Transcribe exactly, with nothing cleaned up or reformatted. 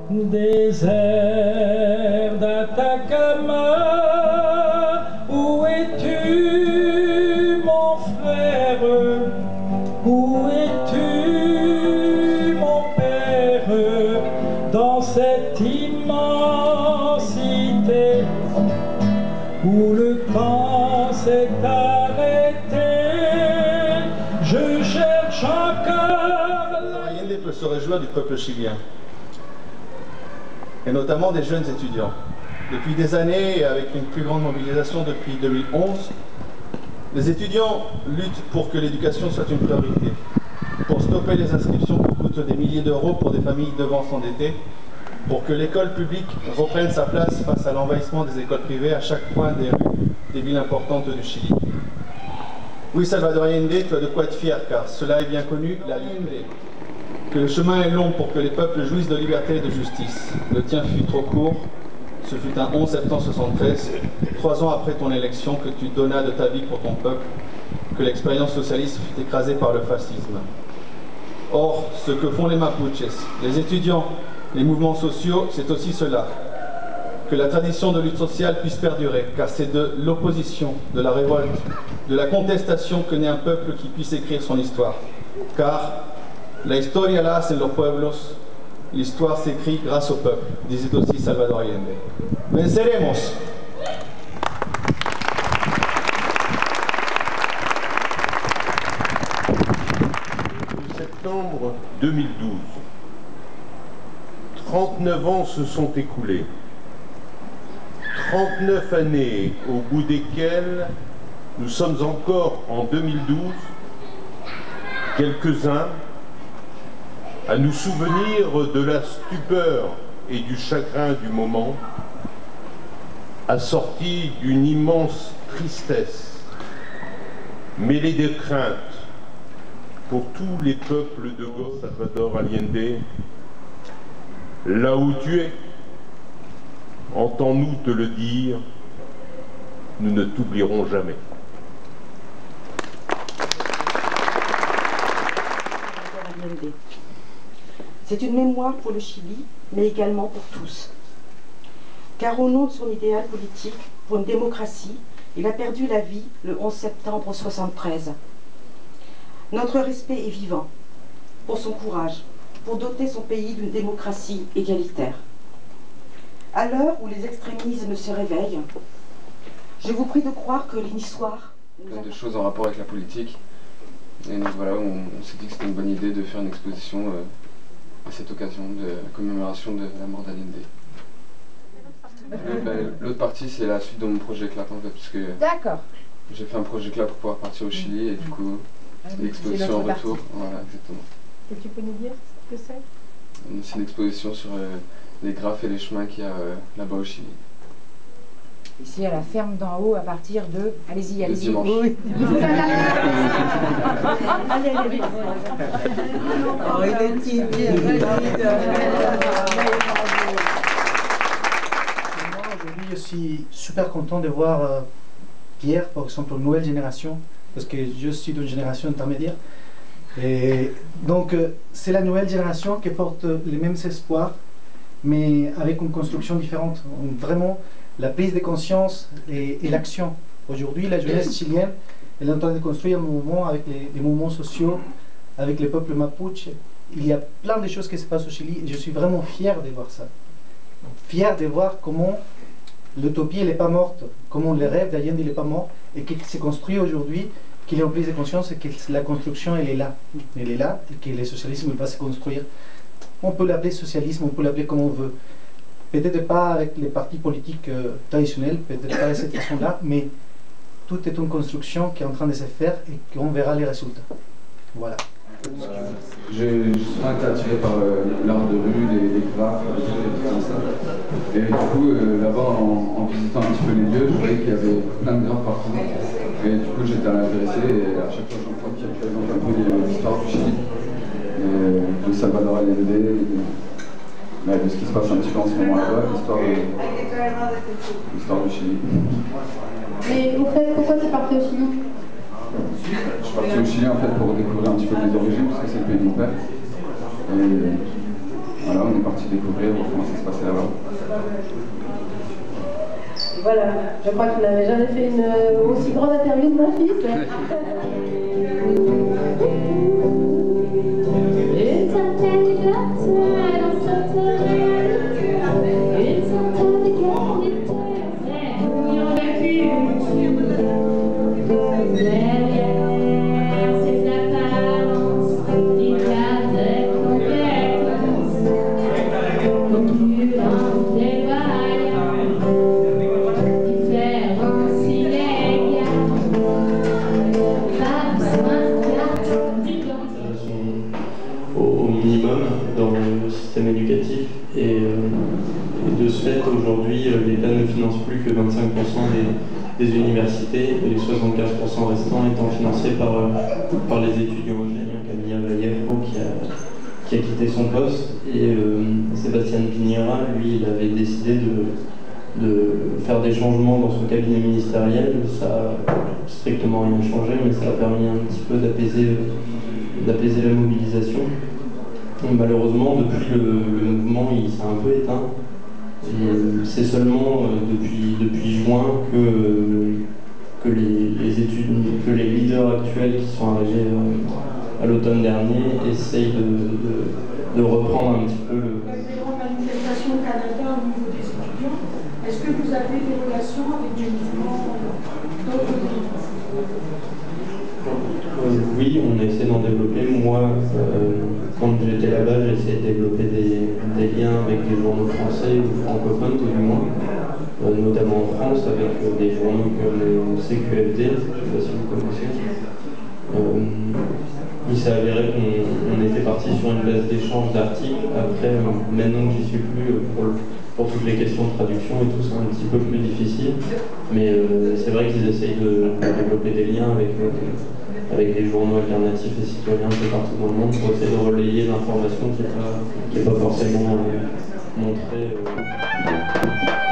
Désert d'Atacama, où es-tu mon frère? Où es-tu mon père? Dans cette immensité où le temps s'est arrêté, je cherche encore. Allende peut se réjouir du peuple chilien, et notamment des jeunes étudiants. Depuis des années, et avec une plus grande mobilisation depuis deux mille onze, les étudiants luttent pour que l'éducation soit une priorité, pour stopper les inscriptions qui coûtent des milliers d'euros pour des familles devant s'endetter, pour que l'école publique reprenne sa place face à l'envahissement des écoles privées à chaque coin des rues des villes importantes du Chili. Oui, Salvador Allende, tu as de quoi être fier, car cela est bien connu, la liberté. Que le chemin est long pour que les peuples jouissent de liberté et de justice. Le tien fut trop court. Ce fut un onze septembre soixante-treize, trois ans après ton élection, que tu donnas de ta vie pour ton peuple, que l'expérience socialiste fut écrasée par le fascisme. Or, ce que font les Mapuches, les étudiants, les mouvements sociaux, c'est aussi cela. Que la tradition de lutte sociale puisse perdurer, car c'est de l'opposition, de la révolte, de la contestation que naît un peuple qui puisse écrire son histoire. Car la historia la hacen los pueblos, l'histoire s'écrit grâce au peuple, disait aussi Salvador Allende. Venceremos! Septembre deux mille douze. trente-neuf ans se sont écoulés. trente-neuf années au bout desquelles nous sommes encore en deux mille douze, quelques-uns, à nous souvenir de la stupeur et du chagrin du moment, assortis d'une immense tristesse, mêlée de crainte pour tous les peuples de gauche. Salvador Allende, là où tu es, entends-nous te le dire, nous ne t'oublierons jamais. C'est une mémoire pour le Chili, mais également pour tous. Car au nom de son idéal politique, pour une démocratie, il a perdu la vie le onze septembre soixante-treize. Notre respect est vivant pour son courage, pour doter son pays d'une démocratie égalitaire. À l'heure où les extrémismes se réveillent, je vous prie de croire que l'histoire... Plein de choses en rapport avec la politique. Et donc voilà, on, on s'est dit que c'était une bonne idée de faire une exposition euh, à cette occasion de la commémoration de la mort d'Allende. Euh, ben, L'autre partie, c'est la suite de mon projet CLAP en fait, parce que j'ai fait un projet CLAP pour pouvoir partir au Chili et du coup, l'exposition en retour. Partie. Voilà, exactement. Et tu peux nous dire ce que c'est? C'est une exposition sur euh, les graphes et les chemins qu'il y a euh, là-bas au Chili. Ici à la ferme d'en haut à partir de... Allez-y, allez-y. Oui. Allez, allez, oh, il est timide. Aujourd'hui, je suis super content de voir euh, Pierre, par exemple, une nouvelle génération, parce que je suis d'une génération intermédiaire. Et donc, euh, c'est la nouvelle génération qui porte les mêmes espoirs, mais avec une construction différente. Vraiment, la prise de conscience et, et l'action. Aujourd'hui, la jeunesse chilienne elle est en train de construire un mouvement avec les, les mouvements sociaux, avec les peuples mapuche. Il y a plein de choses qui se passent au Chili et je suis vraiment fier de voir ça. Fier de voir comment l'utopie n'est pas morte, comment le rêve d'Allende n'est pas mort et qu'il s'est construit aujourd'hui, qu'il est en prise de conscience et que la construction elle est là. Elle est là et que le socialisme va se construire. On peut l'appeler socialisme, on peut l'appeler comme on veut. Peut-être pas avec les partis politiques euh, traditionnels, peut-être pas de cette façon-là, mais tout est une construction qui est en train de se faire et qu'on verra les résultats. Voilà. Euh, J'ai souvent été attiré par euh, l'art de rue, les, les graphes, les trucs et tout ça. Et du coup, euh, là-bas, en, en visitant un petit peu les lieux, je voyais qu'il y avait plein de graphes partout. Et du coup, j'étais intéressé et à chaque fois, j'entends qu'il présente un peu l'histoire du Chili, et de Salvador Allende, de, de ce qui se passe un petit peu en ce moment là-bas, l'histoire du Chili. Mais au fait, pourquoi tu es parti au Chili? Je suis parti au Chili en fait pour découvrir un petit peu mes origines, parce que c'est le pays de mon père. Et voilà, on est parti découvrir comment ça se passait là-bas. Voilà, je crois que vous n'avez jamais fait une euh, aussi grande interview de mon fils. Une certaine clarté dans cette réalité, une certaine qualité, derrière ces apparences, il y a des compétences, concurrence déloyale, différence illégale, pas besoin de carte d'identité. Au, au minimum dans le système éducatif et, euh, et de ce fait aujourd'hui l'État ne finance plus que vingt-cinq pour cent des, des universités et les soixante-quinze pour cent restants étant financés par, euh, par les étudiants ingénieurs. Camilla Vallejo qui a, qui a quitté son poste et euh, Sébastien Piñera lui il avait décidé de, de faire des changements dans son cabinet ministériel. Ça n'a strictement rien changé mais ça a permis un petit peu d'apaiser d'apaiser la mobilisation. Et malheureusement, depuis le, le mouvement, il s'est un peu éteint. C'est seulement euh, depuis, depuis juin que, euh, que, les, les études, que les leaders actuels qui sont arrivés euh, à l'automne dernier essayent de, de, de reprendre un petit peu le... Il y a des grandes manifestations au Canada au niveau des étudiants. Est-ce que vous avez des relations avec des mouvements d'autres pays? Euh, oui, on essaie d'en développer. Moi, euh, quand j'étais là-bas, j'ai essayé de développer des, des liens avec des journaux français ou francophones, tout du moins, euh, notamment en France, avec euh, des journaux comme le C Q F D, je ne sais pas si vous connaissez. Euh, il s'est avéré qu'on était parti sur une base d'échange d'articles. Après, euh, maintenant que j'y suis plus, euh, pour, le, pour toutes les questions de traduction et tout, c'est un petit peu plus difficile. Mais euh, c'est vrai qu'ils essayent de, de développer des liens avec... Euh, avec des journaux alternatifs et citoyens un peu partout dans le monde pour essayer de relayer l'information qui n'est pas, pas forcément euh, montrée. Euh...